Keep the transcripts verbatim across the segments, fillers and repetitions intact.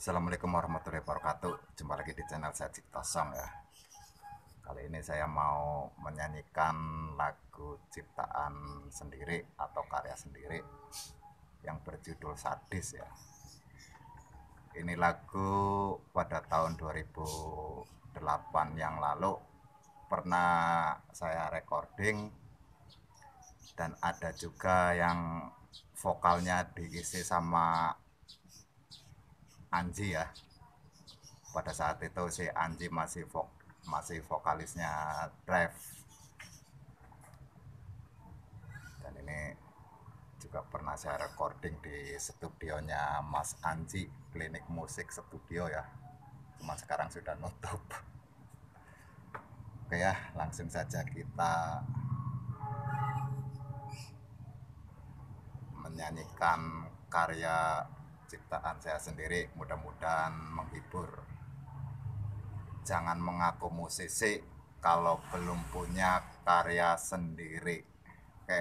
Assalamualaikum warahmatullahi wabarakatuh. Jumpa lagi di channel saya Cipta Song ya. Kali ini saya mau menyanyikan lagu ciptaan sendiri atau karya sendiri yang berjudul Sadis ya. Ini lagu pada tahun dua ribu delapan yang lalu pernah saya recording, dan ada juga yang vokalnya diisi sama Anji ya. Pada saat itu si Anji masih vok masih vokalisnya Drive. Dan ini juga pernah saya recording di studionya Mas Anji, Klinik Musik Studio ya. Cuma sekarang sudah nutup. Oke ya, langsung saja kita menyanyikan karya ciptaan saya sendiri, mudah-mudahan menghibur. Jangan mengaku musisi kalau belum punya karya sendiri. Oke.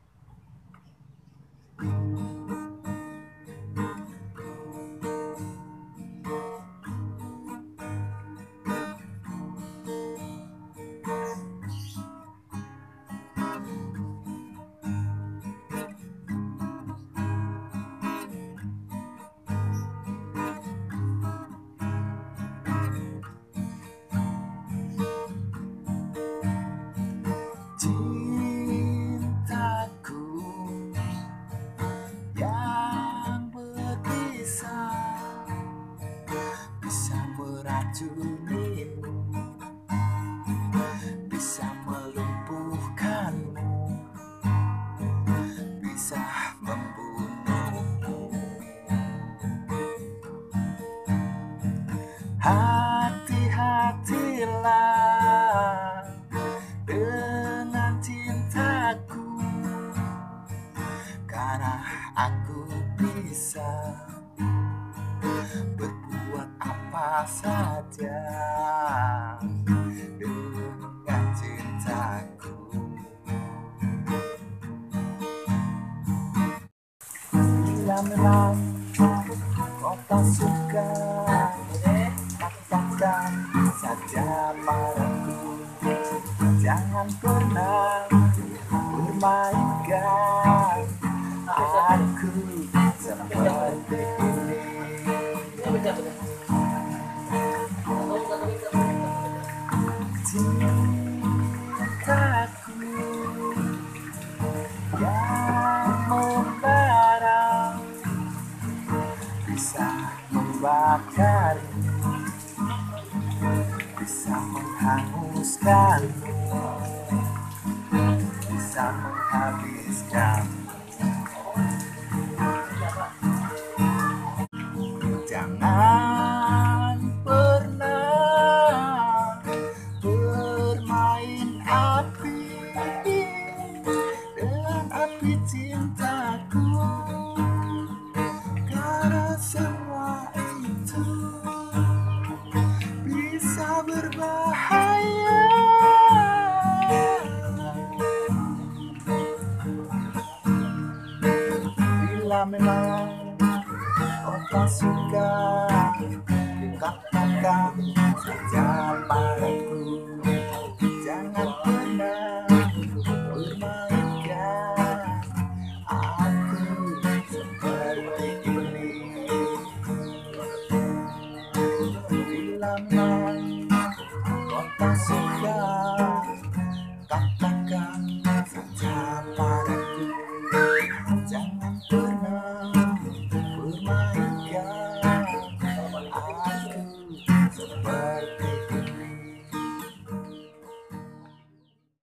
Bisa melumpuhkanmu, bisa membunuhmu. Hati-hatilah dengan cintaku, karena aku bisa berbuat apa saja dengan cintaku. Bila memang kau tak suka, katakan saja padaku. Jangan pernah bermainkan aku seperti ini. Cintaku yang membara bisa membakarmu, bisa menghanguskanmu, bisa menghabiskanmu. Jangan pernah bermain api dengan api cintaku, karena semua itu bisa berbahaya. Bila memang kau tak suka, katakan saja padaku.